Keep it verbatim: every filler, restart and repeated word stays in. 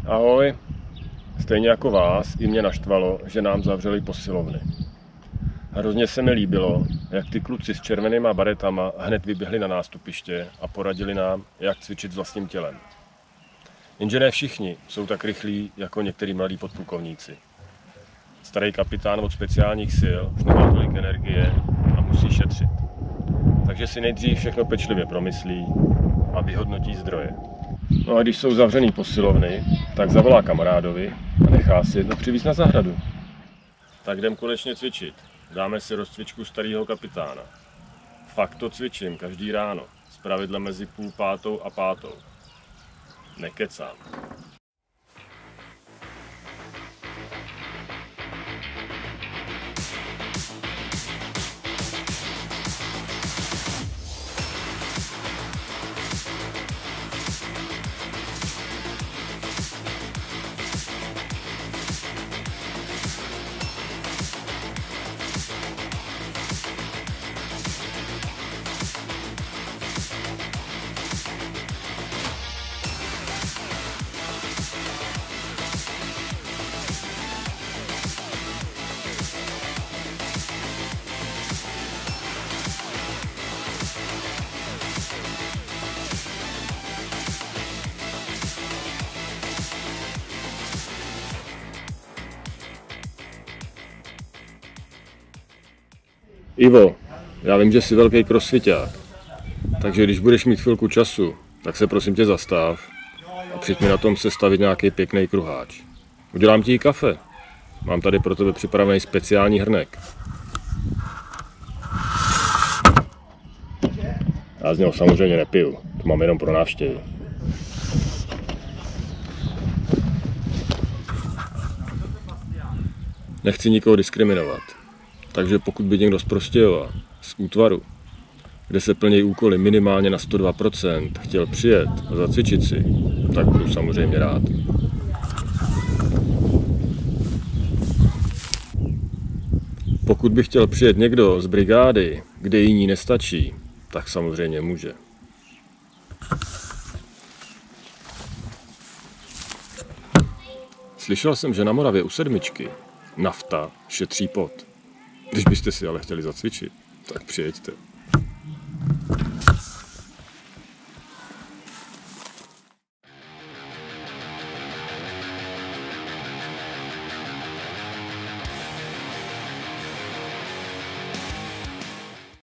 Ahoj, stejně jako vás, i mě naštvalo, že nám zavřeli posilovny. Hrozně se mi líbilo, jak ty kluci s červenýma baretama hned vyběhli na nástupiště a poradili nám, jak cvičit s vlastním tělem. Jenže ne všichni jsou tak rychlí jako některý mladí podplukovníci. Starý kapitán od speciálních sil už nemá tolik energie a musí šetřit. Takže si nejdřív všechno pečlivě promyslí a vyhodnotí zdroje. No a když jsou zavřený posilovny, tak zavolá kamarádovi a nechá si jedno přivízt na zahradu. Tak jdem konečně cvičit. Dáme si rozcvičku starého kapitána. Fakt to cvičím každý ráno, zpravidla mezi půl pátou a pátou. Nekecám. Ivo, já vím, že jsi velký crossfiťák, takže když budeš mít chvilku času, tak se prosím tě zastav a přijď mi na tom sestavit nějaký pěkný kruháč. Udělám ti i kafe. Mám tady pro tebe připravený speciální hrnek. Já z něho samozřejmě nepiju, to mám jenom pro návštěvy. Nechci nikoho diskriminovat. Takže pokud by někdo z Prostějova, z útvaru, kde se plní úkoly minimálně na sto dva procent, chtěl přijet a zacvičit si, tak budu samozřejmě rád. Pokud by chtěl přijet někdo z brigády, kde jiní nestačí, tak samozřejmě může. Slyšel jsem, že na Moravě u sedmičky nafta šetří pot. Když byste si ale chtěli zacvičit, tak přijeďte.